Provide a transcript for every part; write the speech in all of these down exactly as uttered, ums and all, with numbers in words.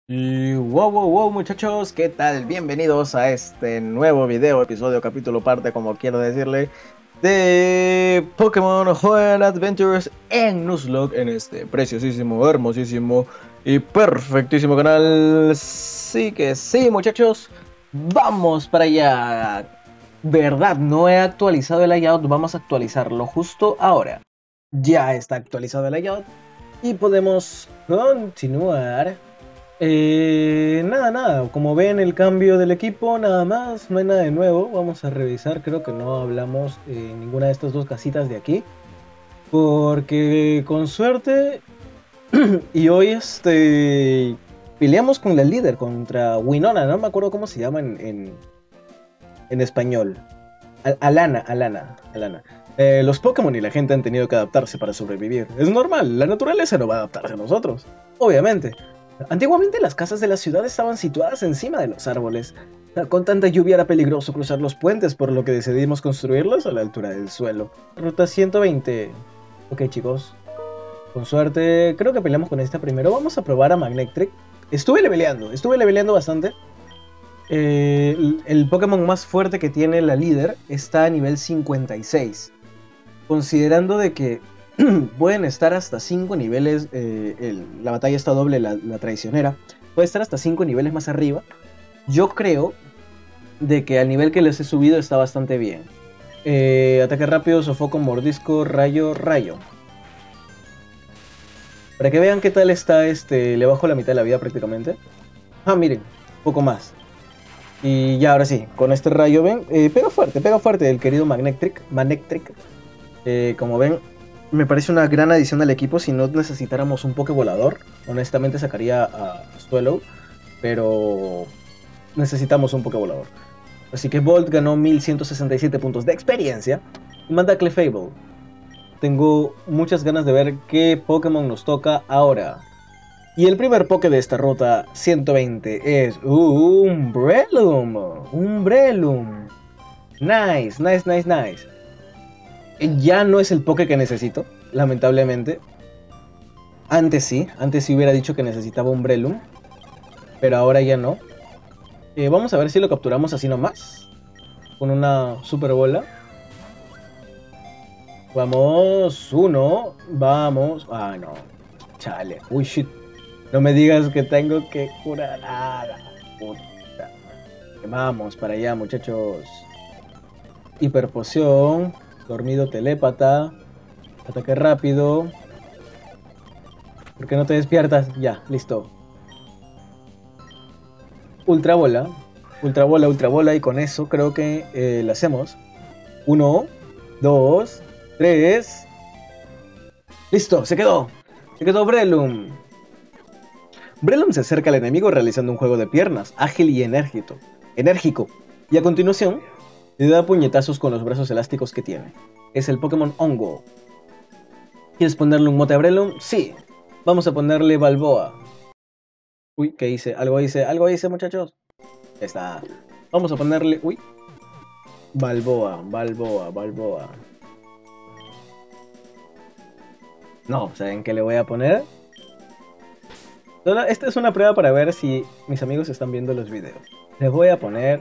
Y wow, wow, wow, muchachos, ¿qué tal? Bienvenidos a este nuevo video, episodio, capítulo, parte, como quiero decirle, de Pokémon Home Adventures en Nuzlocke, en este preciosísimo, hermosísimo y perfectísimo canal. Sí que sí, muchachos, vamos para allá. Verdad, no he actualizado el layout, vamos a actualizarlo justo ahora. Ya está actualizado el layout y podemos continuar. Eh, nada, nada, como ven el cambio del equipo, nada más, no hay nada de nuevo. Vamos a revisar, creo que no hablamos en ninguna de estas dos casitas de aquí. Porque con suerte, y hoy este, peleamos con la líder, contra Winona, no me acuerdo cómo se llama en, en, en español. Al- Alana, Alana, Alana. Eh, los Pokémon y la gente han tenido que adaptarse para sobrevivir. Es normal, la naturaleza no va a adaptarse a nosotros, obviamente. Antiguamente las casas de la ciudad estaban situadas encima de los árboles. Con tanta lluvia era peligroso cruzar los puentes, por lo que decidimos construirlos a la altura del suelo. Ruta ciento veinte. Ok, chicos. Con suerte, creo que peleamos con esta primero. Vamos a probar a Manectric. Estuve leveleando, estuve leveleando bastante. Eh, el, el Pokémon más fuerte que tiene la líder está a nivel cincuenta y seis. Considerando de que pueden estar hasta cinco niveles, eh, el, la batalla está doble, la, la traicionera, puede estar hasta cinco niveles más arriba. Yo creo de que al nivel que les he subido está bastante bien. Eh, ataque rápido, sofoco, mordisco, rayo, rayo. Para que vean qué tal está, este, le bajo la mitad de la vida prácticamente. Ah, miren, poco más. Y ya, ahora sí, con este rayo ven, eh, pega fuerte, pega fuerte el querido Manectric. Manectric. Eh, como ven, me parece una gran adición al equipo. Si no necesitáramos un Pokévolador, honestamente sacaría a Swallow, pero necesitamos un Pokévolador. Así que Bolt ganó mil ciento sesenta y siete puntos de experiencia y manda a Clefable. Tengo muchas ganas de ver qué Pokémon nos toca ahora. Y el primer Poké de esta ruta ciento veinte es Umbrellum. Umbrellum. Nice, nice, nice, nice. Ya no es el Poké que necesito, lamentablemente. Antes sí, antes sí hubiera dicho que necesitaba Umbrellum, pero ahora ya no. Eh, vamos a ver si lo capturamos así nomás, con una super bola. Vamos, uno, vamos. Ah, no, chale, uy, shit. No me digas que tengo que curar nada. Puta. Vamos para allá, muchachos. Hiperpoción, dormido telépata, ataque rápido. ¿Por qué no te despiertas? Ya, listo. Ultra bola, ultra bola, ultra bola, y con eso creo que eh, lo hacemos. Uno, dos, tres. Listo, se quedó. Se quedó Breloom. Breloom se acerca al enemigo realizando un juego de piernas, ágil y enérgico. enérgico. Y a continuación, le da puñetazos con los brazos elásticos que tiene. Es el Pokémon Hongo. ¿Quieres ponerle un mote a Breloom? Sí. Vamos a ponerle Balboa. Uy, ¿qué hice? Algo hice, algo hice, muchachos. Ya está. Vamos a ponerle... Uy. Balboa, Balboa, Balboa. No, ¿saben qué le voy a poner? Esta es una prueba para ver si mis amigos están viendo los videos. Les voy a poner...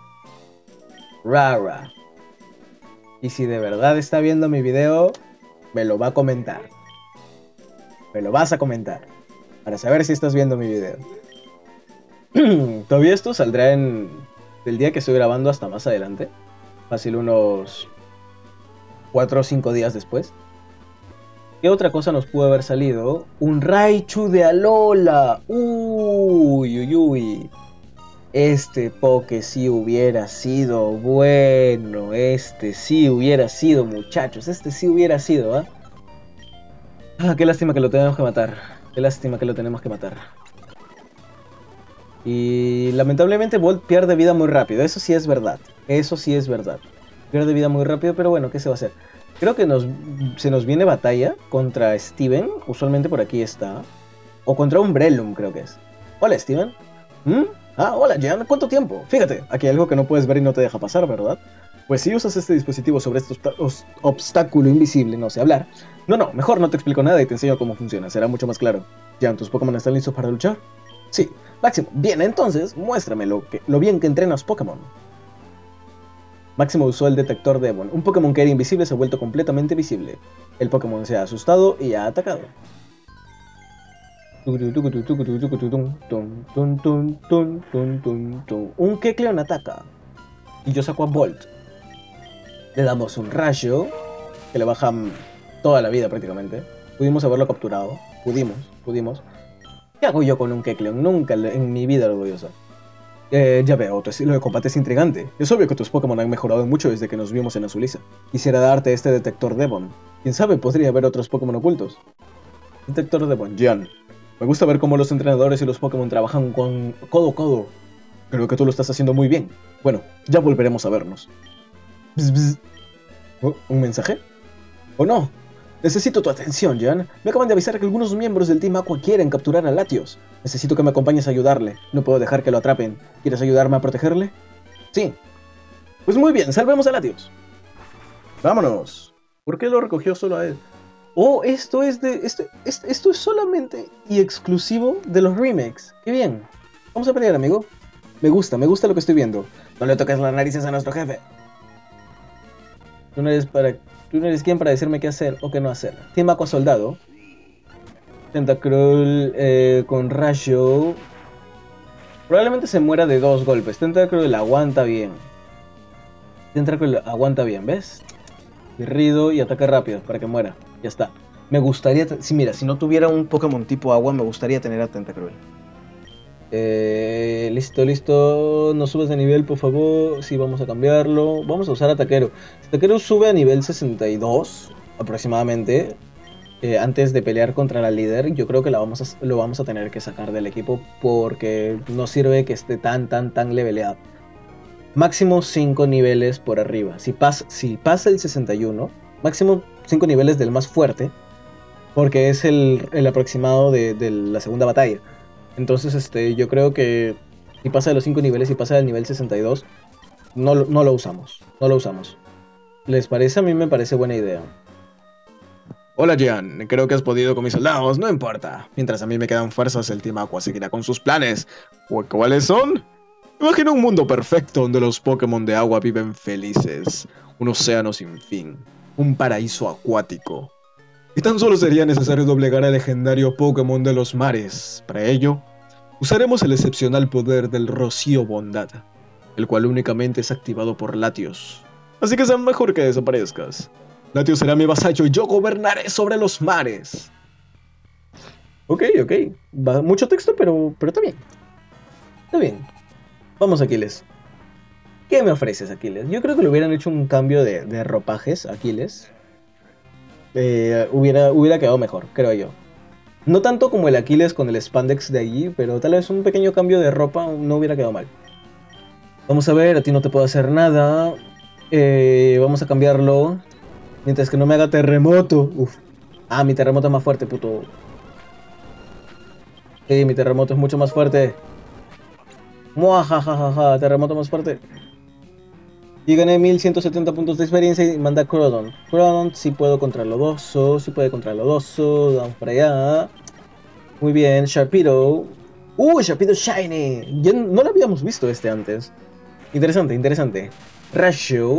Rara. Y si de verdad está viendo mi video, me lo va a comentar. Me lo vas a comentar. Para saber si estás viendo mi video. Todavía esto saldrá en... del día que estoy grabando hasta más adelante. Fácil unos cuatro o cinco días después. ¿Qué otra cosa nos pudo haber salido? Un Raichu de Alola. Uy, uy, uy. Este Poké sí hubiera sido bueno. Este sí hubiera sido, muchachos. Este sí hubiera sido, ¿eh? Ah, qué lástima que lo tenemos que matar. Qué lástima que lo tenemos que matar. Y lamentablemente Bolt pierde vida muy rápido. Eso sí es verdad. Eso sí es verdad. Pierde vida muy rápido, pero bueno, ¿qué se va a hacer? Creo que nos, se nos viene batalla contra Steven. Usualmente por aquí está. O contra un Breloom, creo que es. Hola, Steven. ¿Mm? Ah, hola, Jan. ¿Cuánto tiempo? Fíjate, aquí hay algo que no puedes ver y no te deja pasar, ¿verdad? Pues si usas este dispositivo sobre este obstáculo invisible, no sé hablar. No, no, mejor no te explico nada y te enseño cómo funciona. Será mucho más claro. Jan, ¿tus Pokémon están listos para luchar? Sí, Máximo, bien, entonces, muéstrame lo, que, lo bien que entrenas Pokémon. Máximo usó el detector Devon. Un Pokémon que era invisible se ha vuelto completamente visible. El Pokémon se ha asustado y ha atacado. Un Kecleon ataca. Y yo saco a Bolt. Le damos un rayo que le baja toda la vida prácticamente. Pudimos haberlo capturado. Pudimos, pudimos. ¿Qué hago yo con un Kecleon? Nunca en mi vida lo voy a usar. Eh, ya veo, tu estilo de combate es intrigante. Es obvio que tus Pokémon han mejorado mucho desde que nos vimos en Azulisa. Quisiera darte este detector Devon. Quién sabe, podría haber otros Pokémon ocultos. Detector Devon, Jan. Me gusta ver cómo los entrenadores y los Pokémon trabajan con codo a codo. Creo que tú lo estás haciendo muy bien. Bueno, ya volveremos a vernos. Bzz, bzz. ¿Oh, ¿Un mensaje? ¿O no? Necesito tu atención, Jan. Me acaban de avisar que algunos miembros del Team Aqua quieren capturar a Latios. Necesito que me acompañes a ayudarle. No puedo dejar que lo atrapen. ¿Quieres ayudarme a protegerle? Sí. Pues muy bien, salvemos a Latios. Vámonos. ¿Por qué lo recogió solo a él? Oh, esto es de... Esto, esto, esto es solamente y exclusivo de los remakes. Qué bien. Vamos a pelear, amigo. Me gusta, me gusta lo que estoy viendo. No le toques las narices a nuestro jefe. Tú no eres para... Tú no eres quien para decirme qué hacer o qué no hacer. Team Aqua Soldado. Tentacruel eh, con rayo. Probablemente se muera de dos golpes. Tentacruel aguanta bien. Tentacruel aguanta bien, ¿ves? Guerrido y ataque rápido para que muera. Ya está. Me gustaría... Si mira, si no tuviera un Pokémon tipo agua, me gustaría tener a Tentacruel. Eh, listo, listo. No subas de nivel, por favor. Sí, vamos a cambiarlo. Vamos a usar a Taquero. Si Taquero sube a nivel sesenta y dos, aproximadamente, eh, antes de pelear contra la líder, yo creo que la vamos a, lo vamos a tener que sacar del equipo porque no sirve que esté tan, tan, tan leveleado. Máximo cinco niveles por arriba. Si, pas, si pasa el sesenta y uno, máximo cinco niveles del más fuerte, porque es el, el aproximado de, de la segunda batalla. Entonces, este, yo creo que si pasa de los cinco niveles y pasa del nivel sesenta y dos, no, no lo usamos. No lo usamos. ¿Les parece? A mí me parece buena idea. Hola, Jan. Creo que has podido con mis soldados. No importa. Mientras a mí me quedan fuerzas, el Team Aqua seguirá con sus planes. ¿Cuáles son? Imagina un mundo perfecto donde los Pokémon de agua viven felices. Un océano sin fin. Un paraíso acuático. Y tan solo sería necesario doblegar al legendario Pokémon de los mares. Para ello, usaremos el excepcional poder del Rocío Bondad, el cual únicamente es activado por Latios. Así que sea mejor que desaparezcas. Latios será mi vasallo y yo gobernaré sobre los mares. Ok, ok. Va mucho texto, pero, pero está bien. Está bien. Vamos, Aquiles. ¿Qué me ofreces, Aquiles? Yo creo que le hubieran hecho un cambio de, de ropajes, Aquiles. Eh, hubiera, hubiera quedado mejor, creo yo. No tanto como el Aquiles con el spandex de allí, pero tal vez un pequeño cambio de ropa no hubiera quedado mal. Vamos a ver, a ti no te puedo hacer nada. Eh, vamos a cambiarlo. Mientras que no me haga terremoto. Uf. Ah, mi terremoto es más fuerte, puto. Sí, mi terremoto es mucho más fuerte. Muajajajaja, terremoto más fuerte. Y gané mil ciento setenta puntos de experiencia y manda a Crodon. Crodon sí puedo contra Lodoso, sí puede contra Lodoso. Vamos para allá. Muy bien, Sharpedo. ¡Uh, Sharpedo Shiny! Ya no lo habíamos visto este antes. Interesante, interesante. Rayo.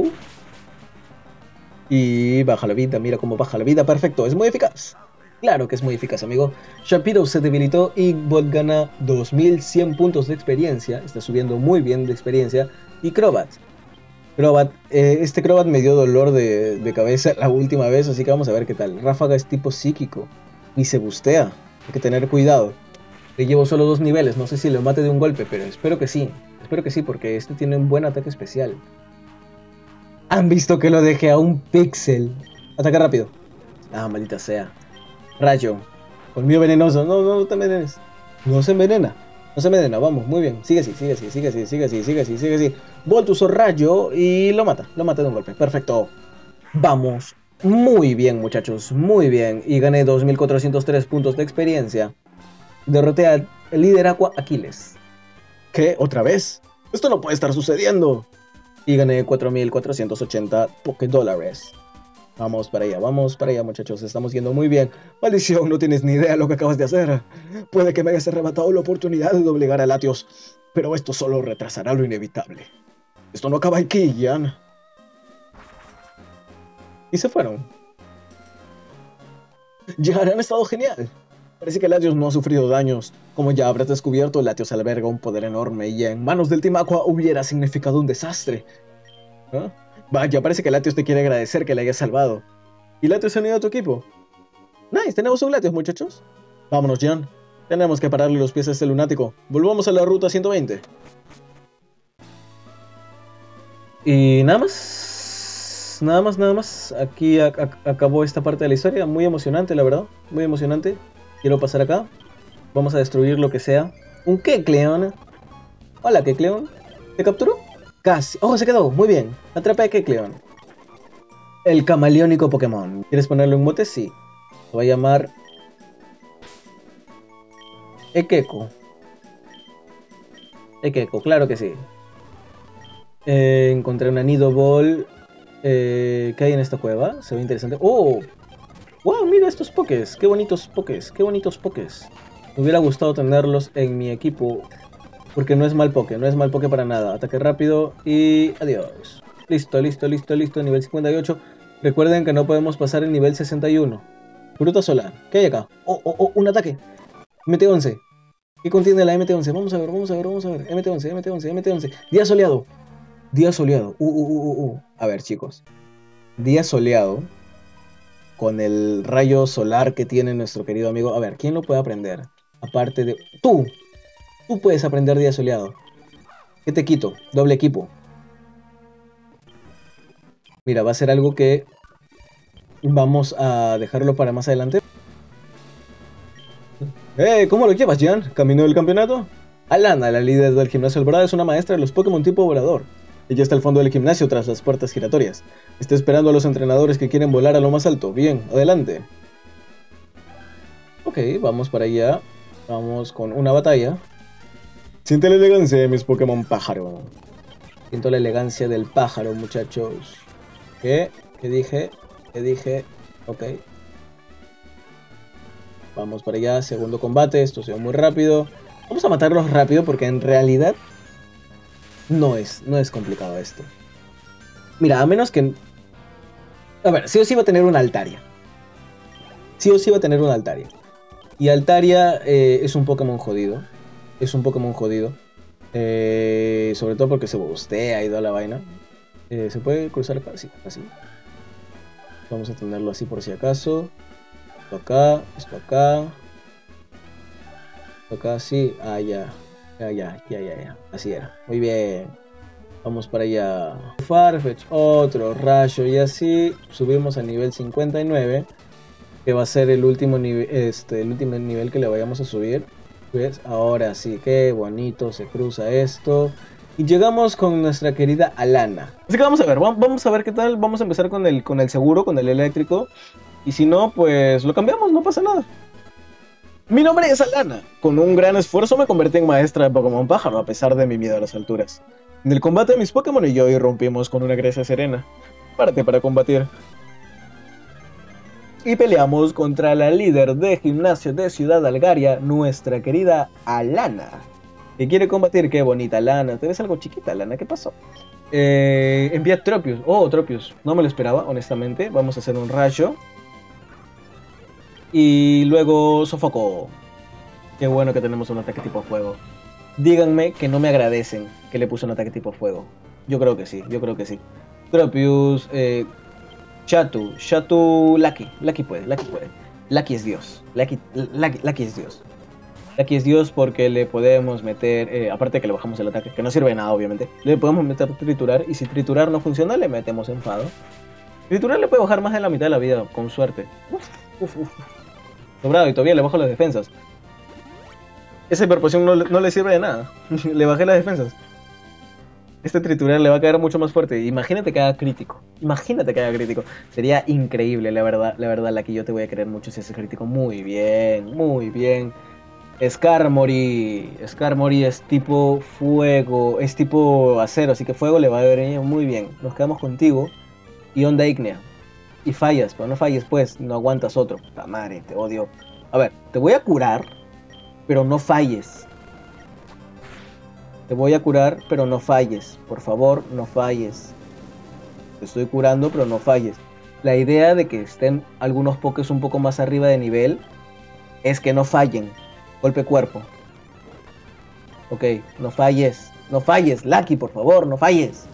Y baja la vida, mira cómo baja la vida. Perfecto, es muy eficaz. Claro que es muy eficaz, amigo. Sharpedo se debilitó y Bolt gana dos mil cien puntos de experiencia. Está subiendo muy bien de experiencia. Y Crobat. Crobat, eh, este Crobat me dio dolor de, de cabeza la última vez, así que vamos a ver qué tal. Ráfaga es tipo psíquico y se bustea. Hay que tener cuidado. Le llevo solo dos niveles, no sé si lo mate de un golpe, pero espero que sí. Espero que sí, porque este tiene un buen ataque especial. Han visto que lo dejé a un píxel. Ataca rápido. Ah, maldita sea. Rayo. Colmillo venenoso. No, no, no te envenenes. No se envenena. No se envenena. Vamos, muy bien. Sigue así, sigue así, sigue así, sigue así, sigue así, sigue así. Bolt usó rayo y lo mata. Lo mata de un golpe. Perfecto. Vamos. Muy bien, muchachos. Muy bien. Y gané dos mil cuatrocientos tres puntos de experiencia. Derroté al líder Aqua Aquiles. ¿Qué? ¿Otra vez? Esto no puede estar sucediendo. Y gané cuatro mil cuatrocientos ochenta Poké Dólares. Vamos para allá, vamos para allá, muchachos. Estamos yendo muy bien. Maldición, no tienes ni idea de lo que acabas de hacer. Puede que me hayas arrebatado la oportunidad de doblegar a Latios, pero esto solo retrasará lo inevitable. Esto no acaba aquí, Gian. Y se fueron. Ya han estado genial. Parece que Latios no ha sufrido daños. Como ya habrás descubierto, Latios alberga un poder enorme y en manos del Team Aqua hubiera significado un desastre. ¿Ah? Vaya, parece que Latios te quiere agradecer que le hayas salvado. ¿Y Latios se ha unido a tu equipo? Nice, tenemos un Latios, muchachos. Vámonos, Gian. Tenemos que pararle los pies a este lunático. Volvamos a la ruta ciento veinte. Y nada más. Nada más, nada más. Aquí a a acabó esta parte de la historia. Muy emocionante, la verdad. Muy emocionante. Quiero pasar acá. Vamos a destruir lo que sea. ¿Un Kecleon? Hola, Kecleon. ¿Te capturó? Casi. ¡Oh, se quedó! Muy bien. Atrapé a Kecleon. El camaleónico Pokémon. ¿Quieres ponerle un mote? Sí. Se va a llamar... Ekeko. Ekeko, claro que sí. Eh, encontré una Nido Ball. Eh, ¿Qué hay en esta cueva? Se ve interesante. ¡Oh! ¡Wow! Mira estos pokés. ¡Qué bonitos pokés! ¡Qué bonitos pokés! Me hubiera gustado tenerlos en mi equipo. Porque no es mal poke, no es mal poke para nada. Ataque rápido y adiós. Listo, listo, listo, listo. Nivel cincuenta y ocho. Recuerden que no podemos pasar el nivel sesenta y uno. Fruta solar. ¿Qué hay acá? ¡Oh, oh, oh! Un ataque. M T once. ¿Qué contiene la M T once? Vamos a ver, vamos a ver, vamos a ver. M T once, M T once, M T once. Día soleado. Día soleado. Uh, uh, uh, uh, uh. A ver, chicos. Día soleado. Con el rayo solar que tiene nuestro querido amigo. A ver, ¿quién lo puede aprender? Aparte de... ¡Tú! Tú puedes aprender día soleado. ¿Qué te quito? Doble equipo. Mira, va a ser algo que... Vamos a dejarlo para más adelante. ¡Eh! ¿Cómo lo llevas, Gian? ¿Camino del campeonato? Alana, la líder del gimnasio Alborada, es una maestra de los Pokémon tipo volador. Ella está al fondo del gimnasio tras las puertas giratorias. Está esperando a los entrenadores que quieren volar a lo más alto. Bien, adelante. Ok, vamos para allá. Vamos con una batalla. Siente la elegancia de mis Pokémon pájaro. Siento la elegancia del pájaro, muchachos. ¿Qué? ¿Qué dije? ¿Qué dije? Ok. Vamos para allá, segundo combate. Esto se va muy rápido. Vamos a matarlos rápido porque en realidad no es, no es complicado esto. Mira, a menos que... A ver, sí o sí va a tener una Altaria. Sí o sí va a tener una Altaria. Y Altaria eh, es un Pokémon jodido. Es un Pokémon jodido. Eh, sobre todo porque se bustea y toda la vaina. Eh, ¿Se puede cruzar acá? Sí, así. Vamos a tenerlo así por si acaso. Esto acá, esto acá. Esto acá, sí. Ah, ya. Ya, ya, ya, ya, ya. Así era. Muy bien. Vamos para allá. Farfetch, otro rayo y así. Subimos al nivel cincuenta y nueve. Que va a ser el último nivel, este, el último nivel que le vayamos a subir. Pues ahora sí, qué bonito se cruza esto. Y llegamos con nuestra querida Alana. Así que vamos a ver, vamos a ver qué tal. Vamos a empezar con el, con el seguro, con el eléctrico. Y si no, pues lo cambiamos, no pasa nada. Mi nombre es Alana. Con un gran esfuerzo me convertí en maestra de Pokémon pájaro, a pesar de mi miedo a las alturas. En el combate mis Pokémon y yo irrumpimos con una gracia serena. Parte para combatir. Y peleamos contra la líder de gimnasio de Ciudad Algaria, nuestra querida Alana. Que quiere combatir. Qué bonita Alana. Te ves algo chiquita, Alana. ¿Qué pasó? Eh, envía Tropius. Oh, Tropius. No me lo esperaba, honestamente. Vamos a hacer un rayo. Y luego Sofoco. Qué bueno que tenemos un ataque tipo fuego. Díganme que no me agradecen que le puse un ataque tipo fuego. Yo creo que sí, yo creo que sí. Tropius, eh... Chatu, Chatu, Lucky, Lucky puede, Lucky puede. Lucky es Dios, Lucky, Lucky, Lucky es Dios. Lucky es Dios porque le podemos meter, eh, aparte de que le bajamos el ataque, que no sirve de nada obviamente, le podemos meter triturar y si triturar no funciona le metemos enfado. Triturar le puede bajar más de la mitad de la vida, con suerte. Uf, uf, uf. Sobrado y todavía le bajo las defensas. Esa hiperpoción no, no le sirve de nada, le bajé las defensas. Este triturar le va a caer mucho más fuerte. Imagínate que haga crítico. Imagínate que haga crítico. Sería increíble, la verdad. La verdad, la que yo te voy a querer mucho si hace crítico. Muy bien, muy bien. Skarmory. Skarmory es tipo fuego. Es tipo acero. Así que fuego le va a venir muy bien. Nos quedamos contigo. Y onda ígnea. y fallas, pero no falles pues, no aguantas otro. Puta madre, te odio. A ver, te voy a curar, pero no falles. Te voy a curar, pero no falles. Por favor, no falles. Te estoy curando, pero no falles. La idea de que estén algunos pokés un poco más arriba de nivel es que no fallen. Golpe cuerpo. Ok, no falles. No falles, Lucky, por favor, no falles.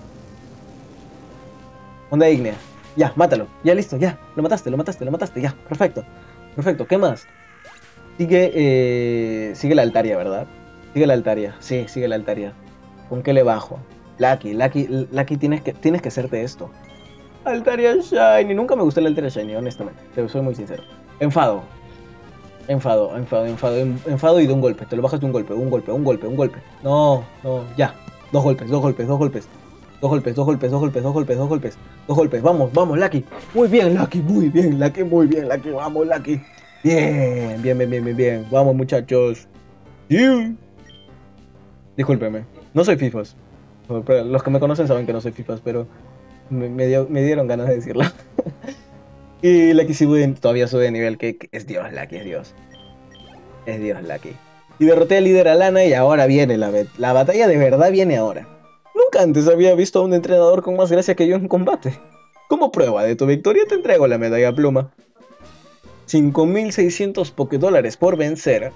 Onda ígnea. Ya, mátalo. Ya listo, ya. Lo mataste, lo mataste, lo mataste. Ya, perfecto. Perfecto, ¿qué más? Sigue, eh, sigue la Altaria, ¿verdad? Sigue la Altaria. Sí, sigue la Altaria. ¿Con qué le bajo? Lucky, Lucky, Lucky, tienes que, tienes que hacerte esto. Altaria Shiny. Nunca me gustó la Altaria Shiny, honestamente. Te soy muy sincero. Enfado. Enfado, enfado, enfado, enfado y de un golpe. Te lo bajas de un golpe, un golpe, un golpe, un golpe. No, no, ya. Dos golpes, dos golpes, dos golpes. Dos golpes, dos golpes, dos golpes, dos golpes, dos golpes. Dos golpes, vamos, vamos, Lucky. Muy bien, Lucky, muy bien, Lucky, muy bien, Lucky. Vamos, Lucky. Bien, bien, bien, bien, bien, bien. Vamos, muchachos. Yeah. Discúlpeme, no soy fifas. Los que me conocen saben que no soy fifas, pero me, me, dio, me dieron ganas de decirlo. Y Lucky sube, todavía sube de nivel, que, que es Dios, Lucky, es Dios. Es Dios, Lucky. Y derroté al líder Alana y ahora viene la, la batalla de verdad viene ahora. Nunca antes había visto a un entrenador con más gracia que yo en combate. Como prueba de tu victoria te entrego la medalla pluma. cinco mil seiscientos Pokédólares por vencer.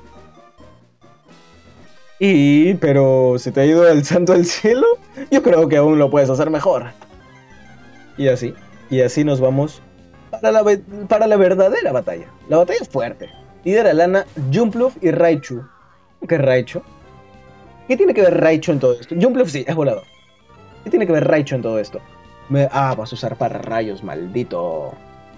Y, pero ¿se te ha ido el santo al cielo? Yo creo que aún lo puedes hacer mejor. Y así, y así nos vamos para la, para la verdadera batalla. La batalla es fuerte. Líder Alana, Jumpluff y Raichu. ¿Qué Raichu? ¿Qué tiene que ver Raichu en todo esto? Jumpluff sí, es volado. ¿Qué tiene que ver Raichu en todo esto? Me... Ah, vas a usar para rayos, maldito.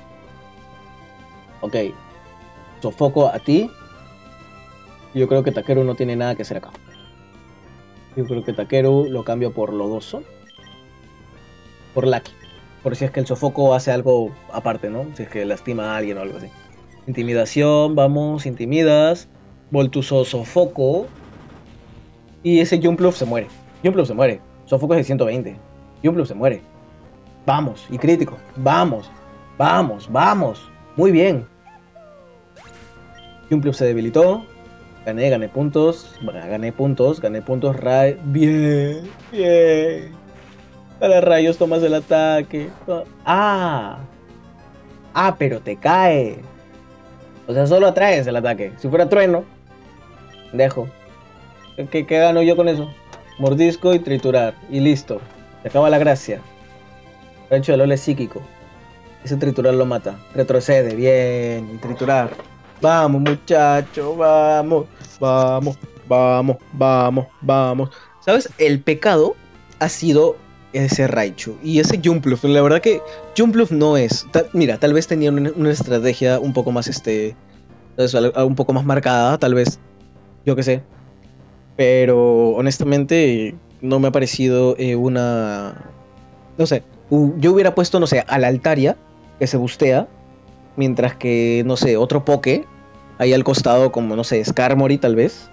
Ok. Sofoco a ti. Yo creo que Takeru no tiene nada que hacer acá. Yo creo que Takeru lo cambio por Lodoso. Por Lucky. Por si es que el sofoco hace algo aparte, ¿no? Si es que lastima a alguien o algo así. Intimidación, vamos, intimidas. Voltuso, sofoco. Y ese Jumpluff se muere. Jumpluff se muere. Sofoco es de ciento veinte. Jumpluff se muere. Vamos, y crítico. Vamos, vamos, vamos. Muy bien. Jumpluff se debilitó. Gané, gané puntos. Gané puntos, gané puntos. Ray. Bien, bien. Para rayos tomas el ataque. Ah. Ah, pero te cae. O sea, solo atraes el ataque. Si fuera trueno, dejo. ¿Qué, qué gano yo con eso? Mordisco y triturar. Y listo. Se acaba la gracia. Rancho de L O L es psíquico. Ese triturar lo mata. Retrocede. Bien. Y triturar. Vamos, muchacho. Vamos. Vamos. Vamos. Vamos. Vamos. ¿Sabes? El pecado ha sido ese Raichu. Y ese Jumpluff. La verdad que Jumpluff no es. Ta mira, tal vez tenía una, una estrategia un poco más este. Un poco más marcada. Tal vez. Yo qué sé. Pero honestamente no me ha parecido eh, una... No sé, yo hubiera puesto, no sé, a la Altaria, que se bustea, mientras que, no sé, otro Poké, ahí al costado, como, no sé, Skarmory tal vez.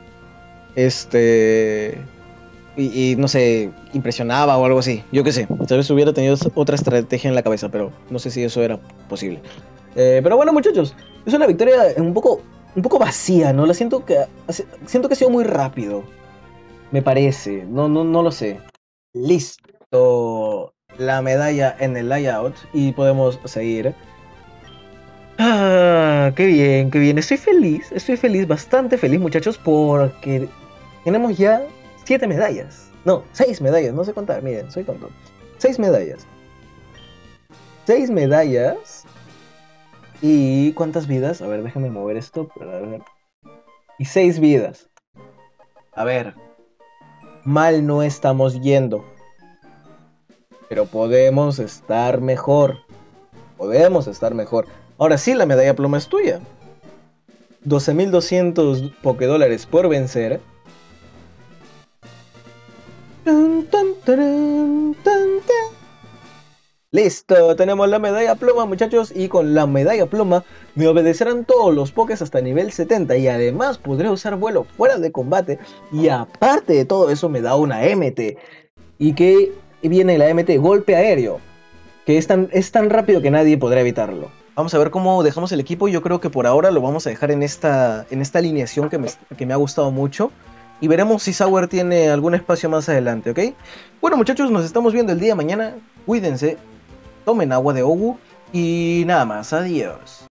Este... Y, y no sé, impresionaba o algo así, yo qué sé. Tal vez hubiera tenido otra estrategia en la cabeza, pero no sé si eso era posible. Eh, pero bueno, muchachos, es una victoria un poco... Un poco vacía, ¿no? La siento que... Siento que ha sido muy rápido. Me parece. No, no, no lo sé. Listo. La medalla en el layout. Y podemos seguir. Ah, qué bien, qué bien. Estoy feliz. Estoy feliz, bastante feliz, muchachos. Porque tenemos ya siete medallas. No, seis medallas. No sé contar. Miren, soy tonto. Seis medallas. Seis medallas. ¿Y cuántas vidas? A ver, déjenme mover esto. Para ver. Y seis vidas. A ver. Mal no estamos yendo. Pero podemos estar mejor. Podemos estar mejor. Ahora sí, la medalla pluma es tuya. doce mil doscientos Pokédólares por vencer. Tan, tan, taran, tan, tan. Listo, tenemos la medalla pluma, muchachos, y con la medalla pluma me obedecerán todos los pokés hasta nivel setenta y además podré usar vuelo fuera de combate y aparte de todo eso me da una M T. ¿Y qué viene la M T? Golpe aéreo. que es tan, es tan rápido que nadie podrá evitarlo. Vamos a ver cómo dejamos el equipo. Yo creo que por ahora lo vamos a dejar en esta, en esta alineación que me, que me ha gustado mucho. Y veremos si Sauer tiene algún espacio más adelante, ¿ok? Bueno, muchachos, nos estamos viendo el día de mañana. Cuídense, tomen agua de Ogu y nada más. Adiós.